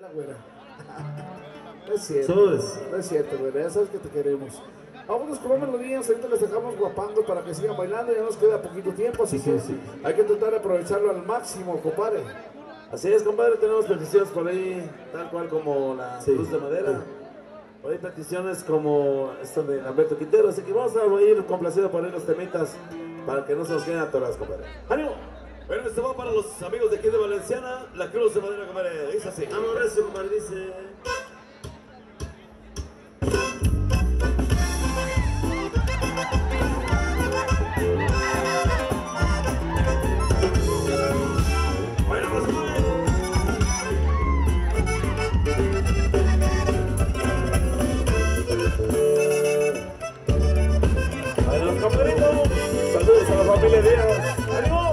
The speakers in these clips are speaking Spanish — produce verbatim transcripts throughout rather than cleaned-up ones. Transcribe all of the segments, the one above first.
La güera. No es cierto, no es cierto, güera, ya sabes que te queremos. Vámonos con más melodías, ahorita les dejamos guapando para que sigan bailando, ya nos queda poquito tiempo, así sí, que sí. hay que tratar de aprovecharlo al máximo, compadre. Así es, compadre, tenemos peticiones por ahí, tal cual como la Sí. Cruz de Madera. Por ahí peticiones como esto de Alberto Quintero, así que vamos a ir complacido por ahí los temitas para que no se nos queden atorados, compadre. ¡Ánimo! Bueno, esto va para los amigos de aquí de Valenciana, la Cruz de Madera, compadre. Dice así. Vamos, recio, compadre, dice... Bueno, pues, ¡Bueno, los compañeritos! ¡Saludos a la familia Díaz! ¡Ánimo!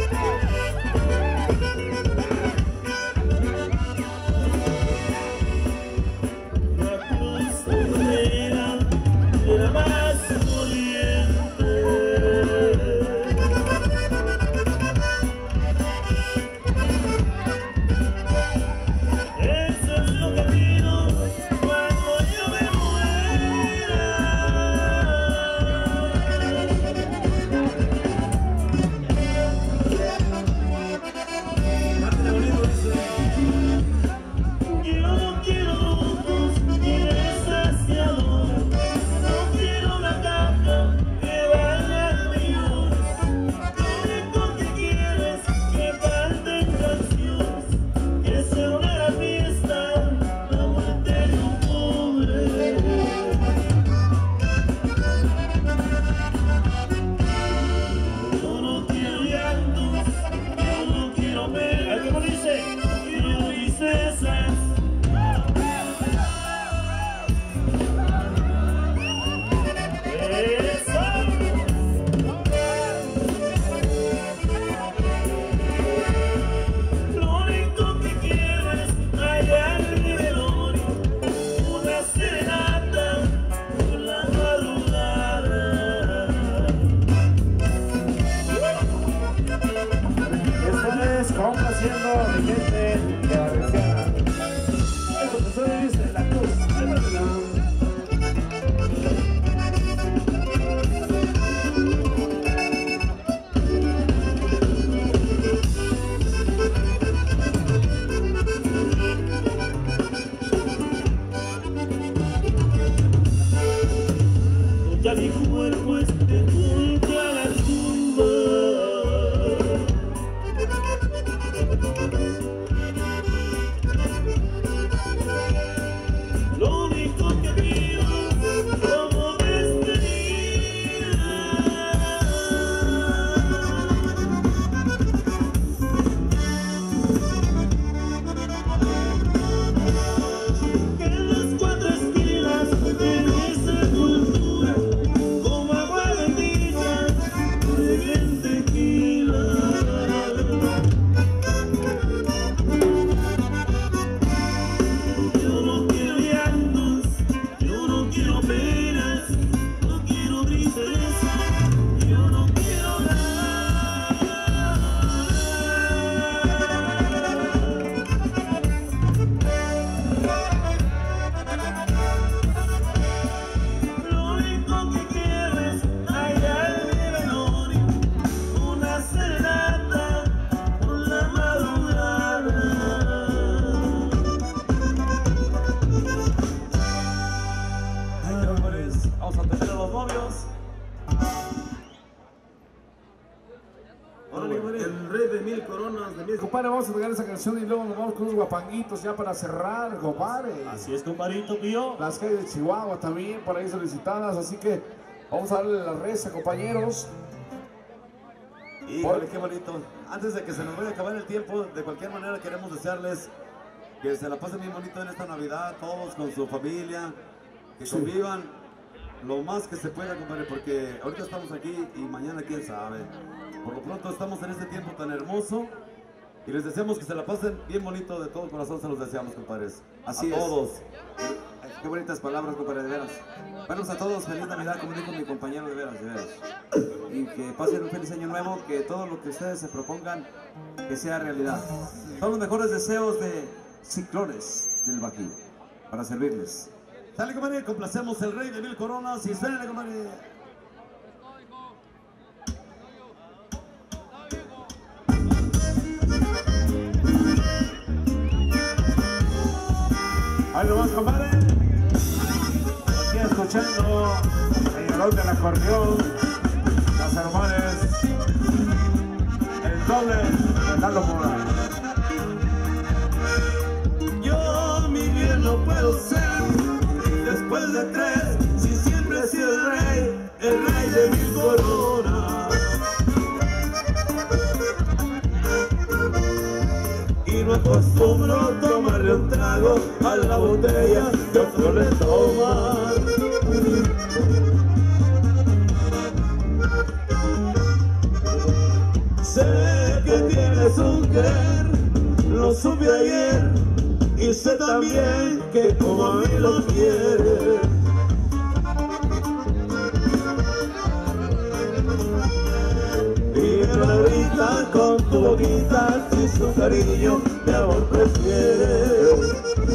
Ya mi cuerpo esté junto a la tumba. Lo único que pido como despedida que en las cuatro esquinas de mi sepultura como agua bendita reguen tequila. Yo no quiero llantos, yo no quiero penas, no quiero tristeza, yo no quiero nada. Lo único que quiero es hallar mi velorio, una serenata por la madrugada. Ay, compadres, vamos a atender a los novios. Órale, compadre. El rey de mil coronas, de mil... Compadre, vamos a pegar esa canción y luego nos vamos con unos guapanguitos ya para cerrar, compadre. Así es, compadrito mío. Las calles de Chihuahua también por ahí solicitadas, así que vamos a darle la reza, compañeros. Híjole, qué bonito. Antes de que se nos vaya a acabar el tiempo, de cualquier manera queremos desearles que se la pasen bien bonito en esta Navidad, todos con su familia, que Sí. convivan lo más que se pueda, compadre, porque ahorita estamos aquí y mañana quién sabe. Por lo pronto estamos en este tiempo tan hermoso y les deseamos que se la pasen bien bonito, de todo corazón se los deseamos, compadres. Así a es. todos. Qué bonitas palabras, compadre, de veras. Bueno, a todos, feliz Navidad, como dijo mi compañero, de veras, de veras. Y que pasen un feliz año nuevo, que todo lo que ustedes se propongan, que sea realidad. Todos los mejores deseos de, Ciclones del Bajío, para servirles. Dale, compadre, complacemos el rey de mil coronas y suénale, compadre. Ahí nomás, compadre. Aquí escuchando el llorón del acordeón, las hermanas, el doble de Lalo Mora. Yo mi bien no puedo ser después de tres, si siempre he sido el rey, el rey de mil coronas. Y no acostumbro tomarle un trago a la botella que otro le toma. Sé que tienes un querer, lo supe ayer, y sé también que como a mí lo quieres. Dímelo ahorita con tu boquita, si su cariño mi amor prefieres.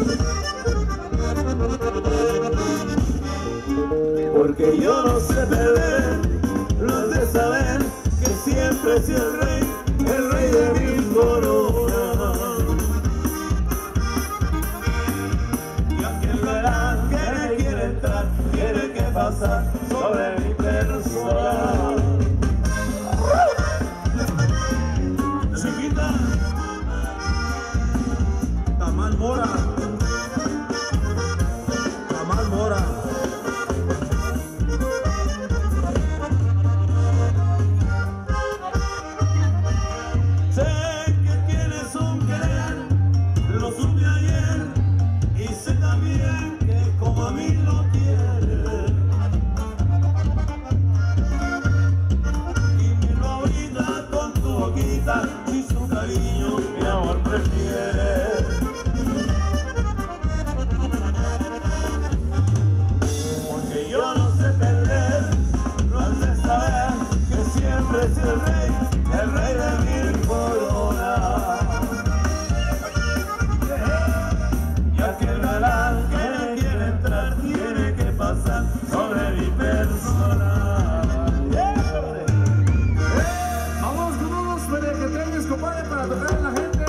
Porque yo no sé perder, no has de saber que siempre he sido el rey, el rey de mil coronas. Y aquel verán que me quiere entrar, tiene que pasar sobre mi persona. Chiquita, Tamal Mora, Tamal Mora. Sé que tienes un querer, lo supe ayer, y sé también que como a mí lo quieres. Dímelo ahorita con tu boquita, si su cariño mi amor prefiere. Porque yo no sé perder, no has de saber que siempre he sido el rey, el rey de mil coronas. Y aquel galán que me quiere entrar tiene que pasar sobre mi persona. Vamos con unos merequetreños, compadre, para tocar a la gente.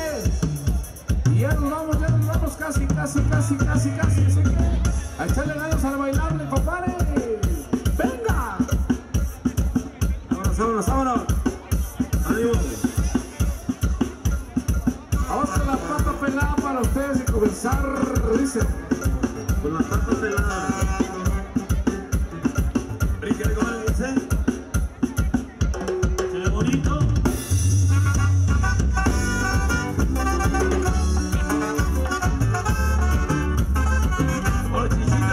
Y ya nos vamos, ya nos vamos casi, casi, casi, casi, casi. Así que a echarle ganas al bailable, compadre. ¡Venga! Vámonos, vámonos, vámonos. Ánimo. Vamos con la pata pelada para ustedes y comenzar, dice. Con la pata pelada. Bríncale con el dice. Se ve bonito. Hola, chichita.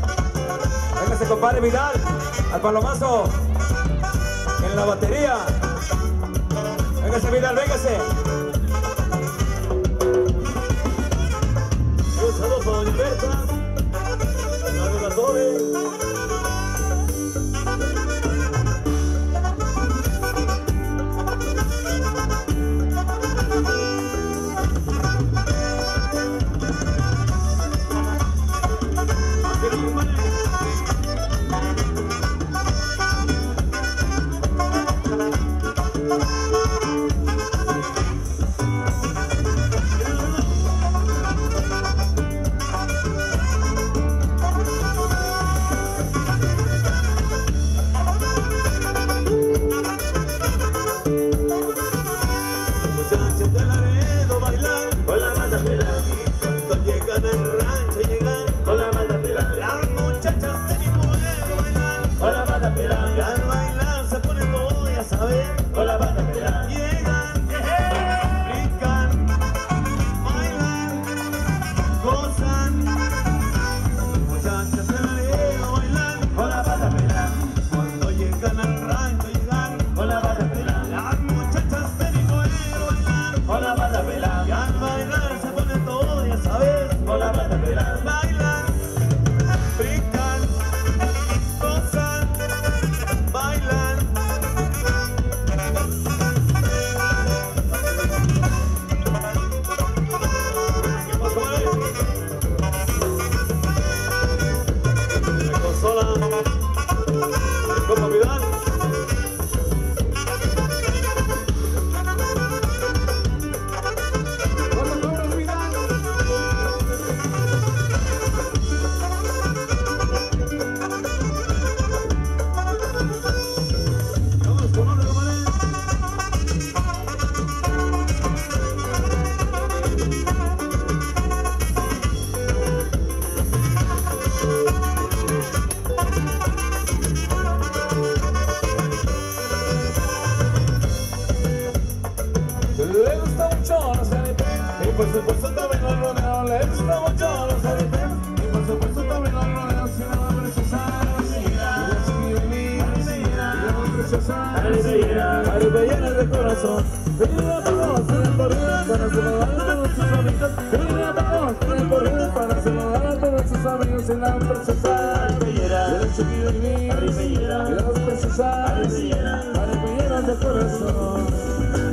Compadre Vidal, al palomazo, en la batería. Véngase, Vidal, véngase. Un saludo para doña Berta, la de la Torre. Por supuesto también los rodeos, le gusta mucho los aretes. Y por supuesto también los rodeos, y la más preciosa. Y la chiquilina, y la más preciosa. Caribe llena de corazón. Venid a todos en el corrido para saludar a todos sus amigos. Venid a todos en el corrido para saludar a todos sus amigos. Y la más preciosa. Y la chiquilina, y la más preciosa. Caribe llena de corazón.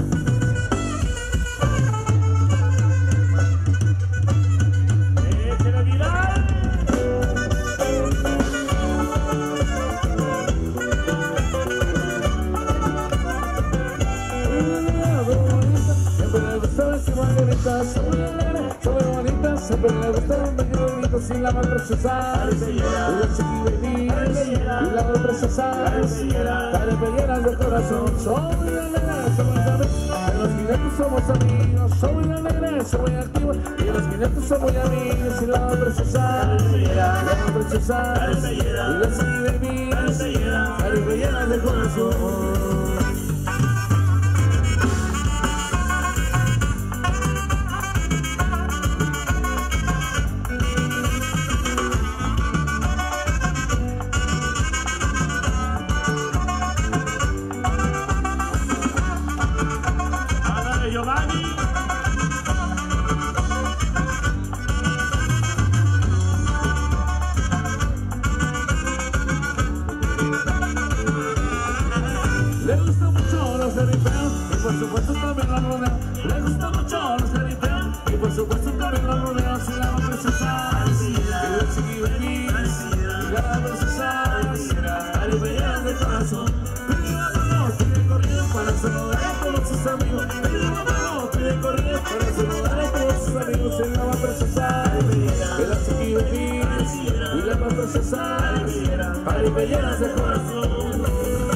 Son muy alegres, son muy bonitas, siempre le gustan los bonitos y la más preciosa. Y la chiquilina, y la más preciosa. Caribelleras de corazón, son muy alegres, son muy alegres. En los jinetes somos amigos, son muy alegres, son muy activos. Y en los jinetes son muy amigos y la más preciosa. La más preciosa. Y la chiquilina, caribelleras de corazón. Le gustan mucho los jaripeos y por supuesto también los rodeos. Le gustan mucho los jaripeos y por supuesto también los rodeos. Y la más preciosa, y la chiquilina, y la más preciosa, caribelleras de corazón. Pide vámonos, pide corrido para saludar a todos sus amigos. Pide vámonos, pide corrido para saludar a todos sus amigos. Y la más preciosa, y la chiquilina, y la más preciosa, caribelleras de corazón.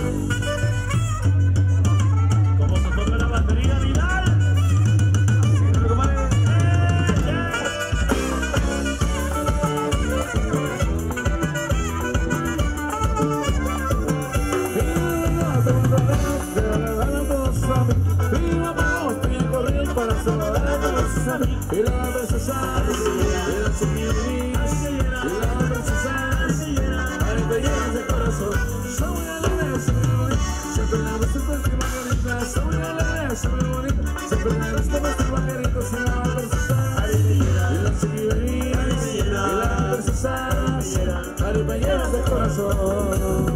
Y la preciosa, y la chiquilina, y la preciosa, caribelleras de corazón. Son muy alegres, son muy bonitas, siempre le gustan las margaritas. Son muy alegres, está muy bonita. Siempre me gusta nuestro vaquerito, si la versada. Y la seguiría, y la versada. Compañeros de corazón.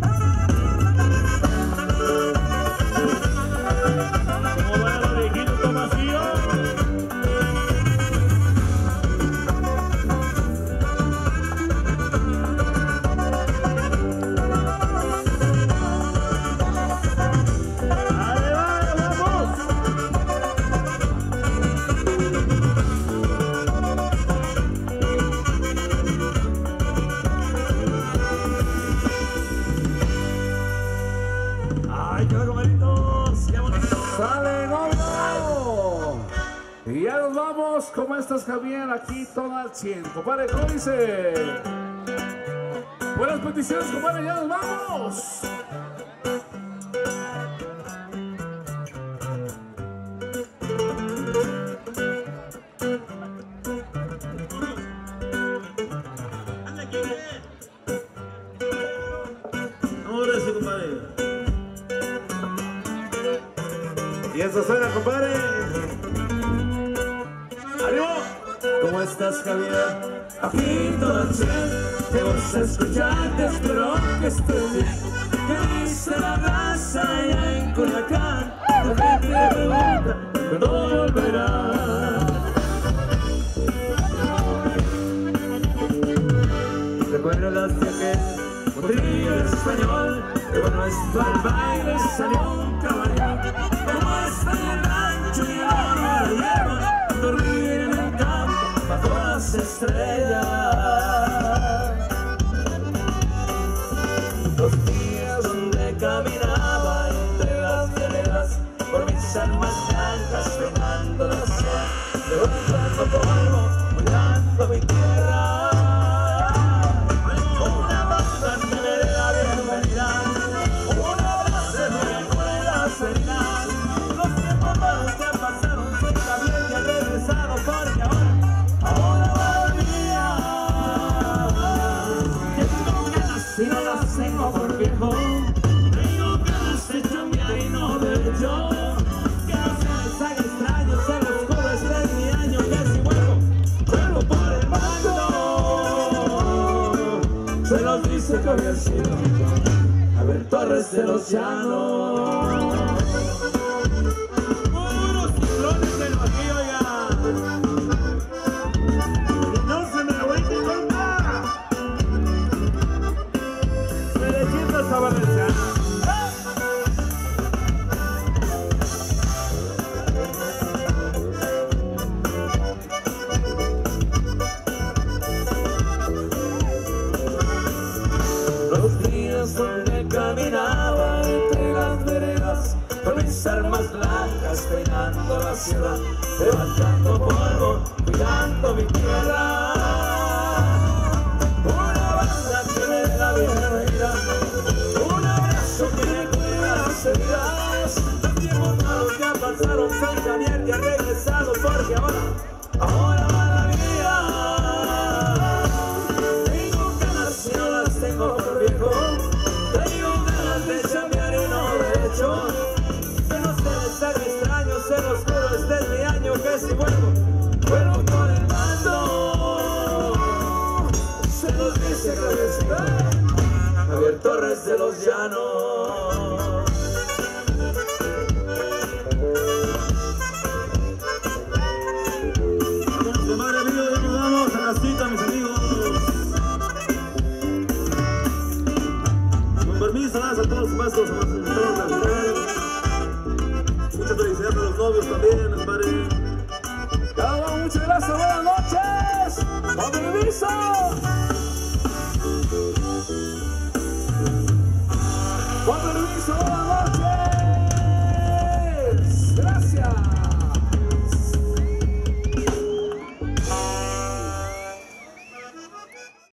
¿Cómo va el orejito, Tomasío? Y ya nos vamos. ¿Cómo estás, Javier? Aquí todo al cien. Compadre, ¿cómo dice? Buenas peticiones, compadre. Ya nos vamos. Ahora sí, compadre. Y eso suena, compadre. ¿Cómo estás, Javier? Aquí todo al cien. Te vas a escucharte, espero que estés bien. ¿Qué dice la raza allá en Culiacán? La gente pregunta, ¿cuándo volverás? ¿Recuerdas de aquel potrillo español? Que bueno esto al baile salió un caballero. ¿Cómo está en el rancho y ahora la lleva? Dormir en el campo bajo las estrellas. Los días donde caminaba entre las veredas por mis almas blancas peinando la sien, levantando polvo, cuidando mi tierra. Una banda que me dé la bienvenida, un abrazo me recuerda serenidad. Los tiempos malos que pasaron sin Javier que ha regresado porque ahora si no las tengo por viejo, tengo ganas de cambiar y no de yo. Que no se les haga extraño, se los juro, este es mi año. Que si vuelvo, vuelvo por el mando. Se los dice que había sido Javier Torres de los Llanos. Unos ciclones del Bajío ya. No se me vuelve contra. Los días donde caminaba entre las veredas con mis armas blancas peinando la ciudad, levantando polvo, cuidando mi tierra. Una banda que me dé la bienvenida, un abrazo que me cuida las heridas. Los tiempos malos que pasaron San Javier que ha regresado porque ahora, ahora va la vida. Tengo ganas y no las tengo por viejo. Tengo ganas de cambiar y no de hecho. Que no se les haga extraño, se los juro, este es mi año. Que si vuelvo, vuelvo con el mando. Se los dice Javier Torres de los Llanos. Vamos, compadre, amigos, ya nos vamos a casita, mis amigos. Con permiso, a todos los pasos, mucha felicidad para los novios también, compadre. Muchas gracias, buenas noches. Con permiso.